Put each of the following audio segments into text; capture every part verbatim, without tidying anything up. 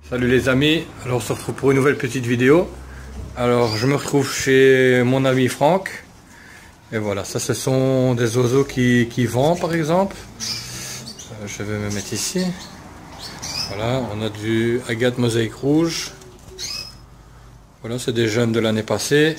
Salut les amis, alors on se retrouve pour une nouvelle petite vidéo. Alors je me retrouve chez mon ami Franck. Et voilà, ça ce sont des oiseaux qui, qui vendent par exemple. Euh, je vais me mettre ici. Voilà, on a du agate mosaïque rouge. Voilà, c'est des jeunes de l'année passée.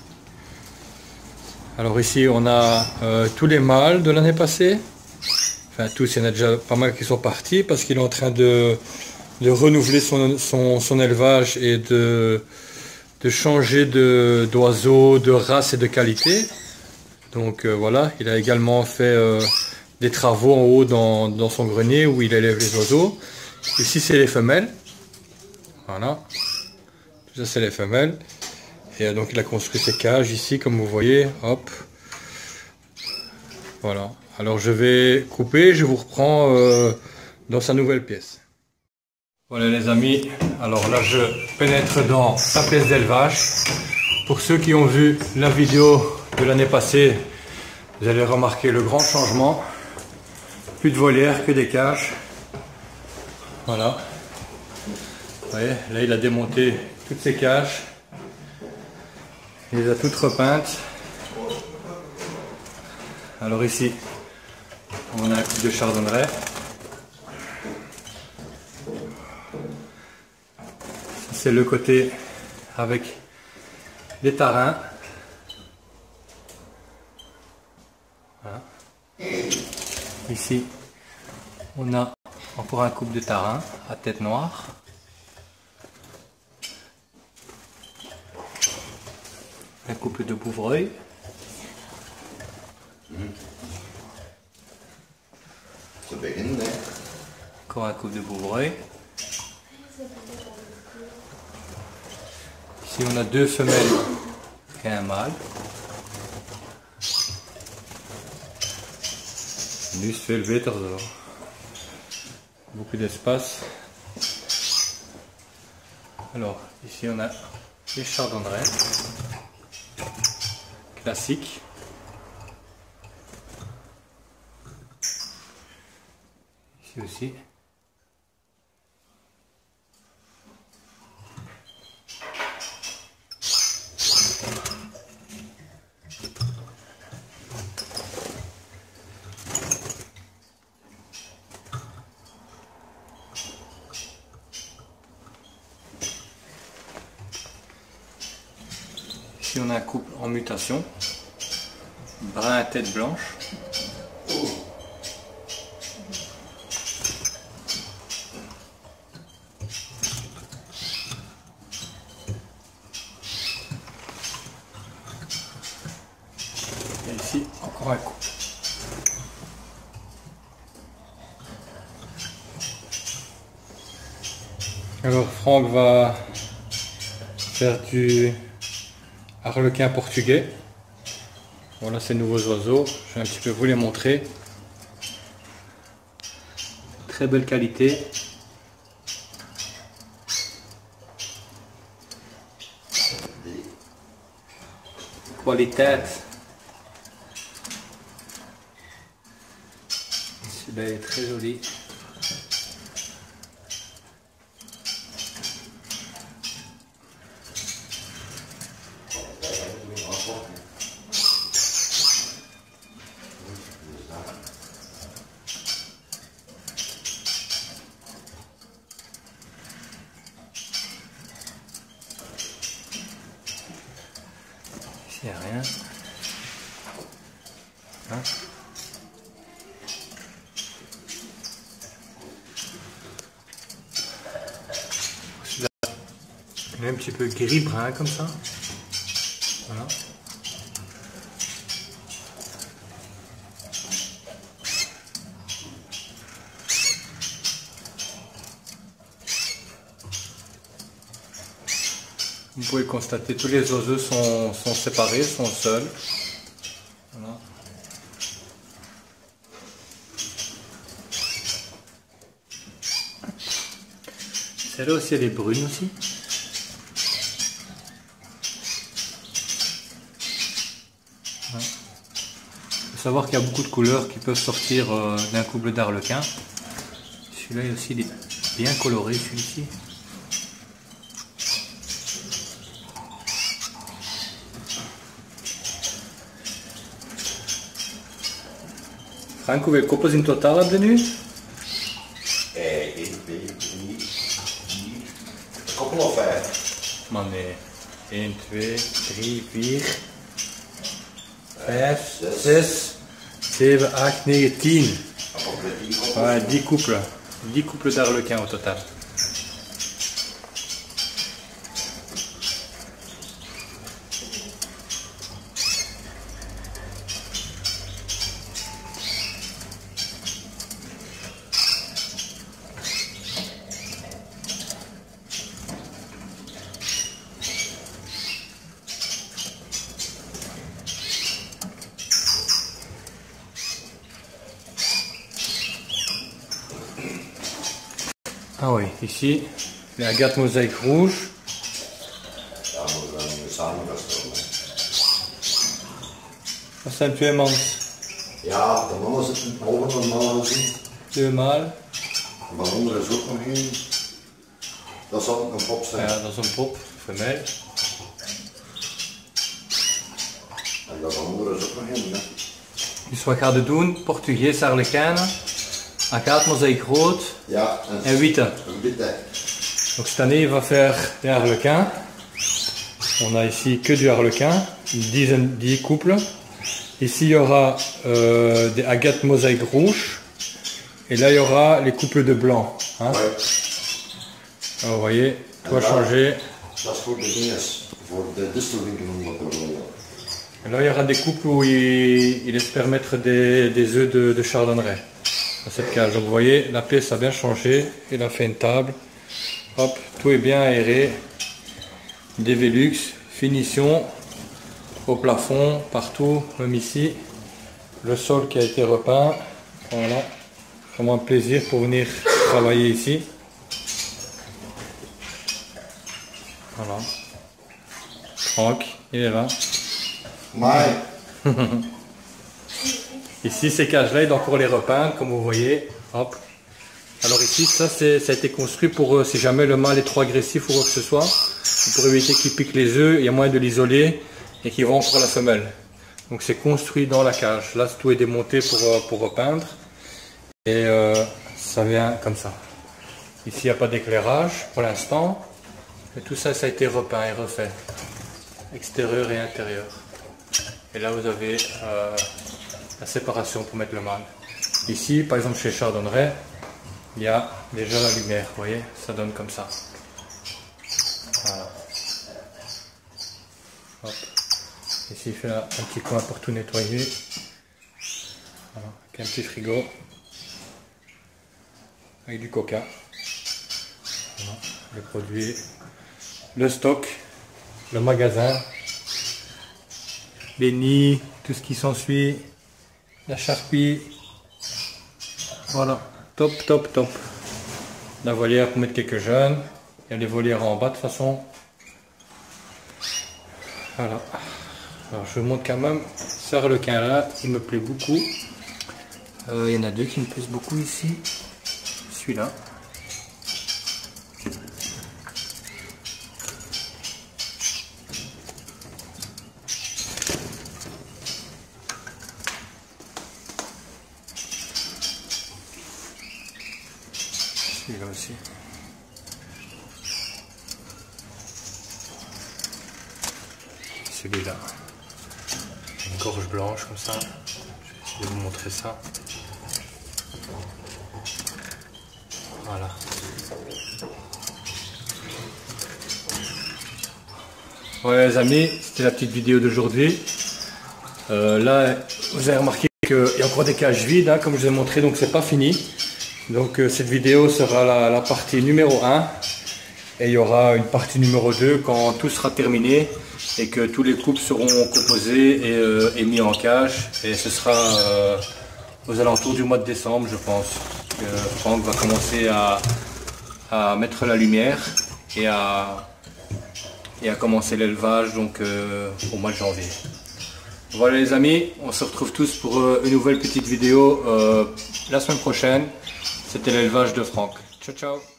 Alors ici on a euh, tous les mâles de l'année passée. Enfin tous, il y en a déjà pas mal qui sont partis parce qu'il est en train de... de renouveler son, son, son élevage et de, de changer d'oiseaux, de, de race et de qualité. Donc euh, voilà, il a également fait euh, des travaux en haut dans, dans son grenier où il élève les oiseaux. Ici c'est les femelles. Voilà, tout ça c'est les femelles. Et euh, donc il a construit ses cages ici comme vous voyez, hop. Voilà, alors je vais couper, je vous reprends euh, dans sa nouvelle pièce. Voilà les amis, alors là je pénètre dans la pièce d'élevage. Pour ceux qui ont vu la vidéo de l'année passée, vous allez remarquer le grand changement. Plus de volières que des cages. Voilà. Vous voyez, là il a démonté toutes ces cages. Il les a toutes repeintes. Alors ici, on a un couple de chardonneret. C'est le côté avec des tarins. Voilà. Ici, on a encore un couple de tarins à tête noire. Un couple de bouvreuil. Encore un couple de bouvreuil. Ici on a deux femelles et un mâle. Nu veel beter zo. Beaucoup d'espace. Alors ici on a les chardonnerets classiques. Ici aussi. Ici on a un couple en mutation, brun à tête blanche. Et ici encore un couple. Alors Franck va faire du arlequin portugais. Voilà ces nouveaux oiseaux, je vais un petit peu vous les montrer. Très belle qualité. Qualité. Celui-là est très joli. Il n'y a rien. Hein? Celui-là, il est un petit peu gris-brun comme ça. Voilà. Vous pouvez constater, tous les oiseaux sont, sont séparés, sont seuls. Voilà. Celle-là aussi, elle est brune aussi. Voilà. Il faut savoir qu'il y a beaucoup de couleurs qui peuvent sortir euh, d'un couple d'arlequins. Celui-là aussi, il est bien coloré, celui-ci. Frank, hoeveel koppels in totaal heb je nu? één, twee, drie, vier. Koppel of vijf? Maar nee. één, twee, drie, vier, vijf, zes, zeven, acht, negen, tien. Ouais, dix couples. dix couples d'arlequins au total. Ah oui, ici, les agates mosaïque rouge. Dat zijn twee mans. Ja, de mannen zitten boven de mannen zien. Twee mâles. Van onder is ook nog één. Dat zal ook een pop zijn. Ja, dat is een pop, femelle. En dat van onder is ook nog één. Dus wat gaan we doen? Portugees arlequijnen, agate mosaïque rood ja, en, en witte. Een witte. Donc cette année, il va faire des harlequins. On a ici que du harlequin, dix, dix couples. Ici, il y aura euh, des agates mosaïque rouge. Et là, il y aura les couples de blanc. Hein. Ouais. Alors, vous voyez, tout va changer. Dat is voor de dinges, voor de distelwinkel om dat te rollen. Et là, il y aura des couples où il, il espère mettre des, des œufs de, de chardonneret dans cette cage. Donc vous voyez, la pièce a bien changé. Il a fait une table. Hop, tout est bien aéré. Des Velux, finition au plafond, partout, même ici. Le sol qui a été repeint. Voilà, vraiment un plaisir pour venir travailler ici. Voilà. Franck, il est là. Maar Ici, ces cages-là, il doit encore les repeindre, comme vous voyez. Hop. Alors ici, ça, ça a été construit pour, euh, si jamais le mâle est trop agressif ou quoi que ce soit, pour éviter qu'il pique les œufs, il y a moyen de l'isoler et qu'il va encore la femelle. Donc c'est construit dans la cage. Là, tout est démonté pour, euh, pour repeindre. Et euh, ça vient comme ça. Ici, il n'y a pas d'éclairage pour l'instant. Mais tout ça, ça a été repeint et refait. Extérieur et intérieur. Et là, vous avez euh, la séparation pour mettre le mâle. Ici, par exemple, chez Chardonneret, il y a déjà la lumière, vous voyez, ça donne comme ça. Voilà. Hop. Ici, il fait un petit coin pour tout nettoyer. Voilà. Avec un petit frigo. Avec du coca. Voilà. Les produits, le stock, le magasin, les nids, tout ce qui s'ensuit, la charpie. Voilà. Top, top, top. La volière pour mettre quelques jeunes. Il y a les volières en bas de toute façon. Voilà. Alors je vous montre quand même ce harlequin là, il me plaît beaucoup. Euh, il y en a deux qui me plaisent beaucoup ici. Celui-là. Celui-là aussi. Celui-là. Une gorge blanche comme ça. Je vais essayer de vous montrer ça. Voilà. Voilà les amis, c'était la petite vidéo d'aujourd'hui. Euh, là, vous avez remarqué qu'il y a encore des cages vides, hein, comme je vous ai montré, donc c'est pas fini. Donc euh, cette vidéo sera la, la partie numéro un et il y aura une partie numéro deux quand tout sera terminé et que tous les couples seront composés et, euh, et mis en cage, et ce sera euh, aux alentours du mois de décembre, je pense que Franck va commencer à, à mettre la lumière et à, et à commencer l'élevage donc euh, au mois de janvier. Voilà les amis, on se retrouve tous pour euh, une nouvelle petite vidéo euh, la semaine prochaine. C'était l'élevage de Franck. Ciao ciao.